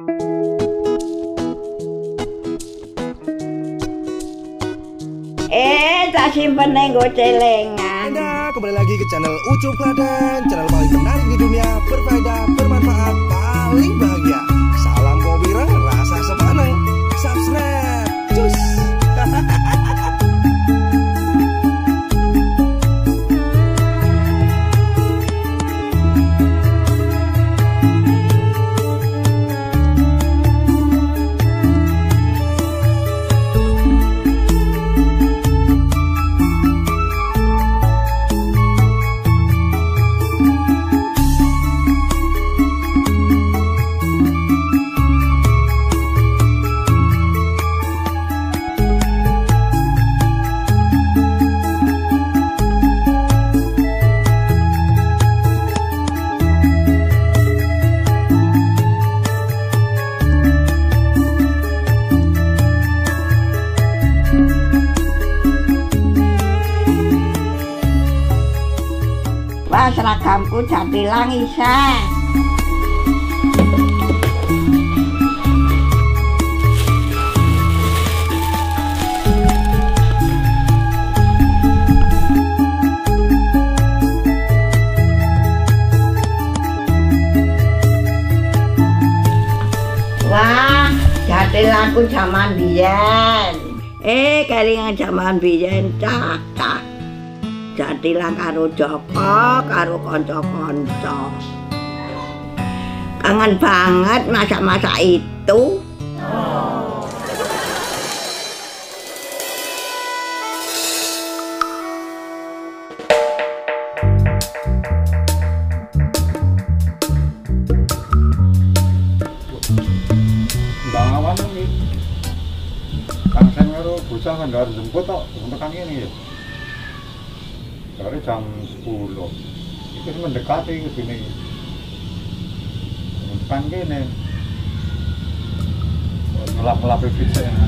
Tak simpen ning nggo celengan. Anda kembali lagi ke channel Ucup Klaten, channel paling menarik di dunia, berfaedah, bermanfaat, paling bahagia. Salam gembira, rasa sepaneng. Subscribe, cus. Wah, seragamku Jatilang isa. Wah, Jatilangku zaman biyen. Kelingan zaman biyen cakak. Jatilang karo Joko, karo kanca-kanca. Kangen banget masa-masa itu. Bangawan iki. Kang Sen karo bocah kan harus jemput tok, tekan ngene ya. Dari jam 10 itu mendekati ke sini bukan gini ngelap-ngelap bisa ya.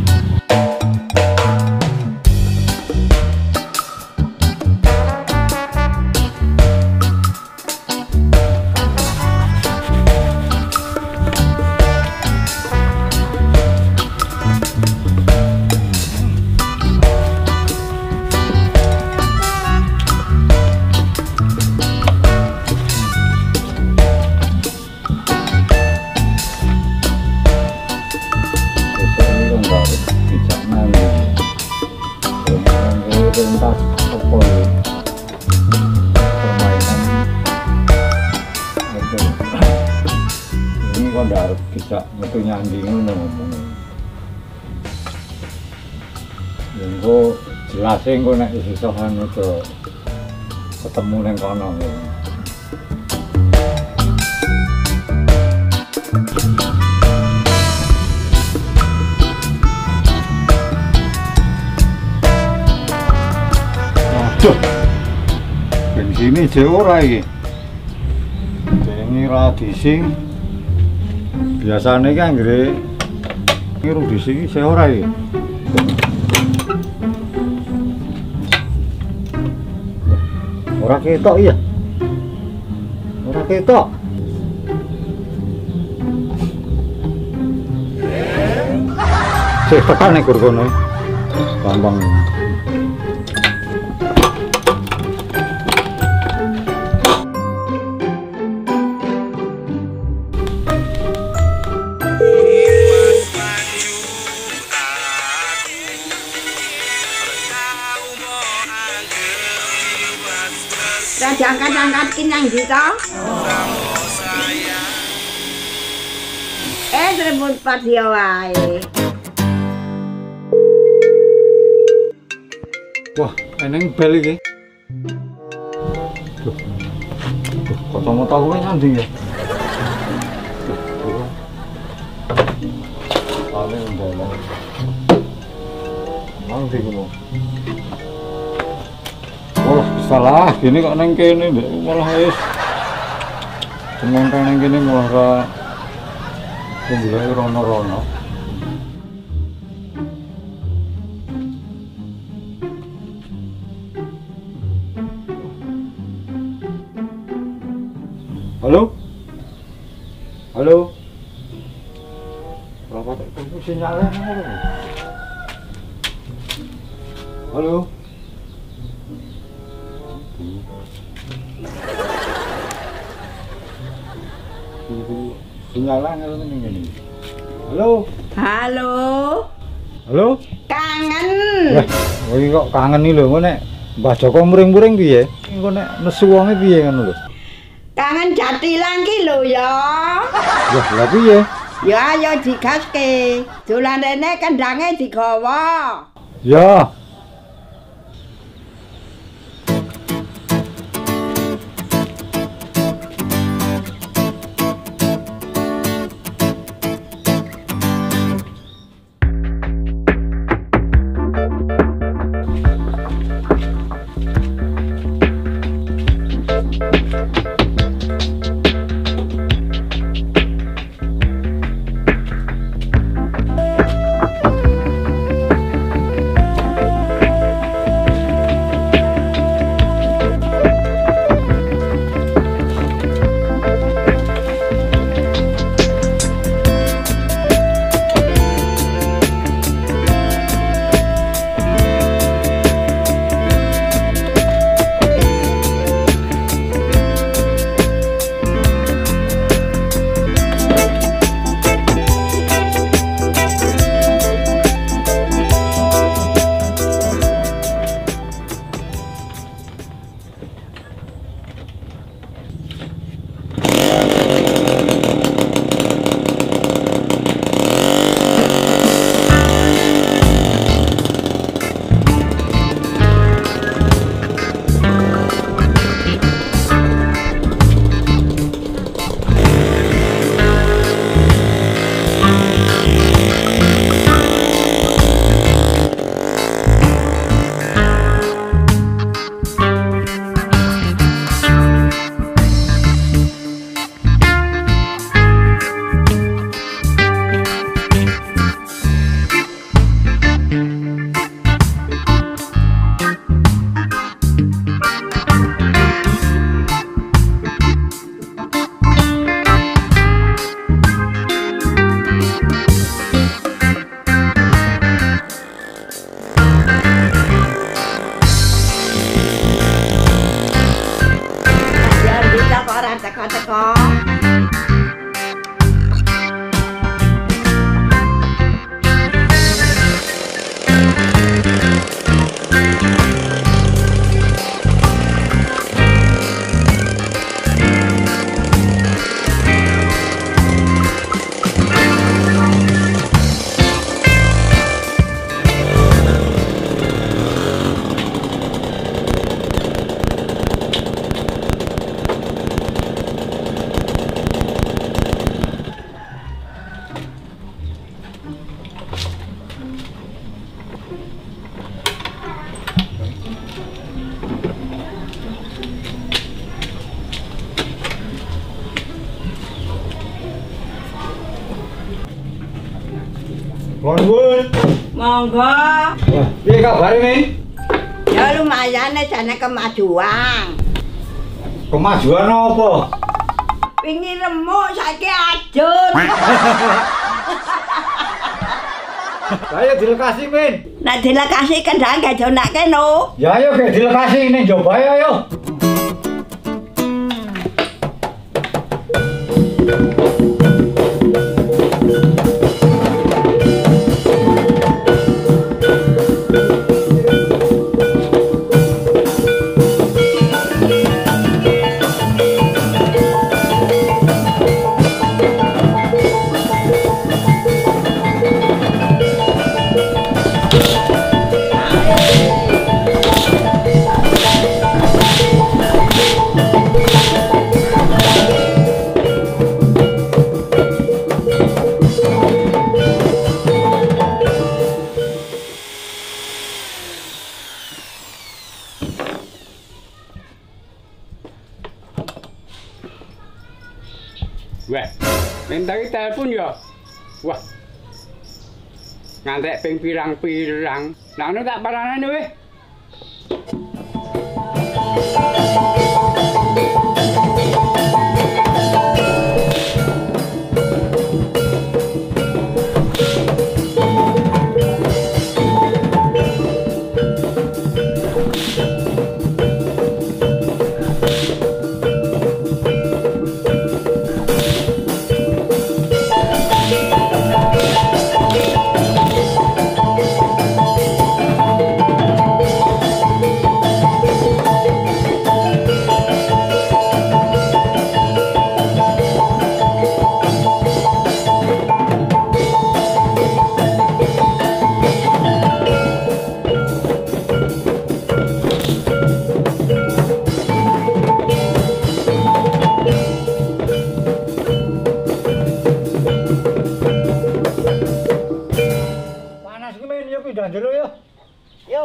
Pentas apa ya permainan itu ini kok harus bisa metu nyandi ngono ngomongnya yang kok jelasin kok nek isisohan itu ketemu neng kono Duh, bensin ini ora iki. Ini radising. Biasane kan nggih ngiru dising iki ora iki. Ora ketok iya. Ora ketok. Sik tekan nek kono. Gampang. Angkat-angkat kinyang gitu. Seremput pas ya wae. Wah, eneng bel iki. Duh. Kacamata kowe nyanding ya. Paling dalan. Mang ndi kono? Wah, salah gini kok neng kene malah wis Sementara neng kene malah ra rono-rono. Halo? Halo? Berapa itu sinyalnya mana? Halo. Sinyalnya ini. Halo. Halo. Halo. Kangen. Wah, kowe kok kangen iki lho, engko nek Mbah Joko muring-muring piye? Engko nek nesu wonge piye ngono lho. Kangen Jatilan ki lho ya. Wah, lha piye? Ya ayo digaske. Dolan rene kendange digawa. Ya. Teko-teko. Nuwun. Monggo. Wah, piye kabare, Min? Ya lumayan jane kemajuan. Kemajuan apa? Wingi remuk saiki ajur. Saya dilekasi, Min. Nek dilekasi kendang gak donake no. Ya ayo ge dilekasi ning njaba ayo. Wah, mentari telepon ya. Wah. Ngantek ping pirang-pirang. Nah, ono tak parane weh. nang jero yo. Yo.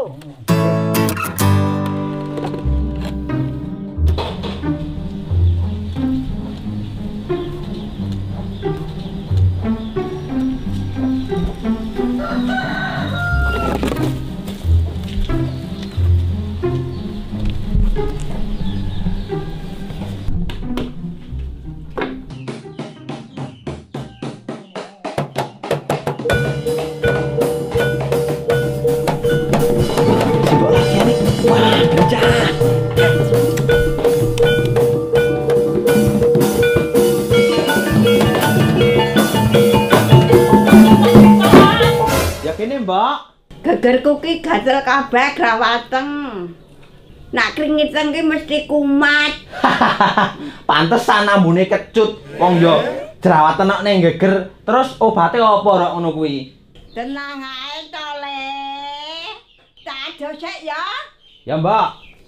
Mbak, Gegerku ki gatel kabeh grawateng. Nak kringiten ki mesti kumat. pantesan ambune kecut. Wong yo jerawatan nek ning geger, terus obate apa rok ngono kuwi? Tenang ae to, Le. Tak ado sik ya. Ya, Mbak.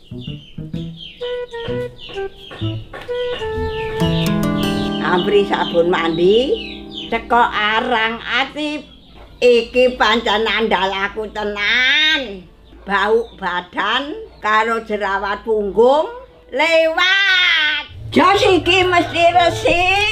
Ambri sabun mandi, teko arang ati. Iki pancen andalaku tenan. Bau badan karo jerawat punggung lewat. Jos iki mesti resik.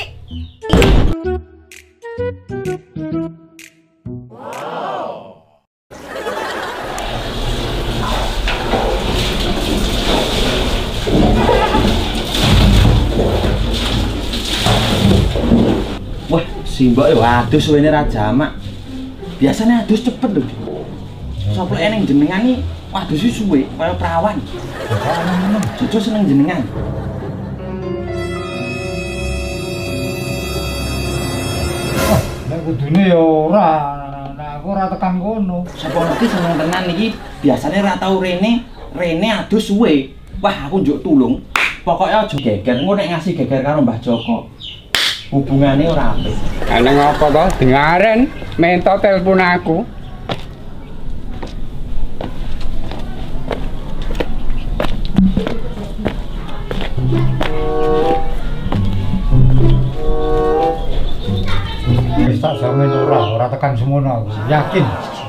Wah, si Mbak yo adus suwene ra jamak. Biasanya adus cepet lho. Sopleke ning jenengan iki adus suwe kaya perawan. Jojo seneng jenengan. Nek kudune ya ora, nek aku ora tekan kono. Sapa ngerti seneng tenan iki biasanya ra tau rene adus suwe. Wah, aku njuk tulung. Pokoknya aja geger, engko nek ngasih geger karo Mbah Joko. Hubungane ora apik. Ana ngapa to? Dengaren mento telepon aku. Wis tak jamin ora tekan semono aku. Yakin.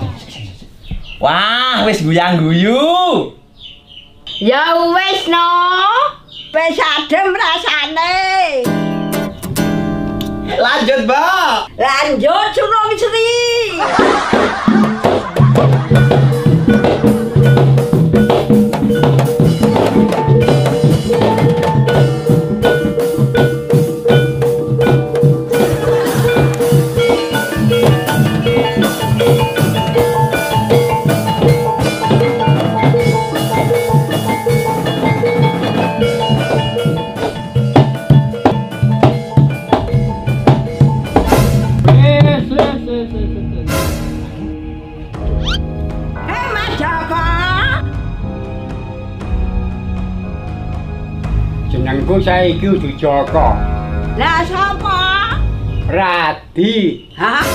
Wah, wis guyang-guyu. Ya wis no. Wis adem rasane. Lanjut, Mbak. Lanjut Surung Sri. Jenengku saiki Udu Joko. Lah sapa? Radi. Hah?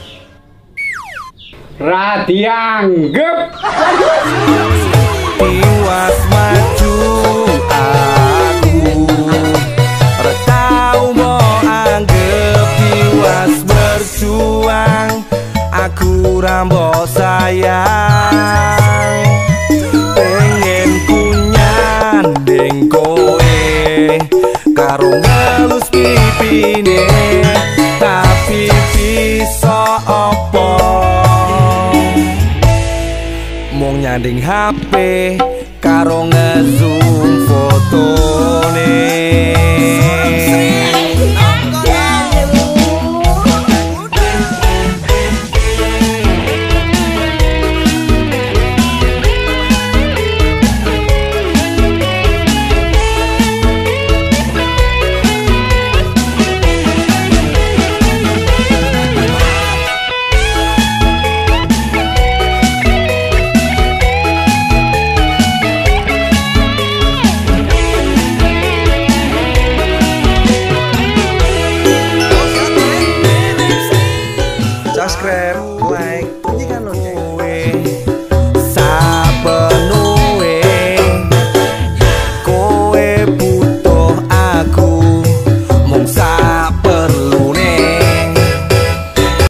Radi anggep. Tiwas maju aku retau mau anggap tiwas berjuang aku rambo sayang pengen punya ndeng kowe karo ngelus pipine tapi bisa opo mung nyanding HP karo ngezoom fotone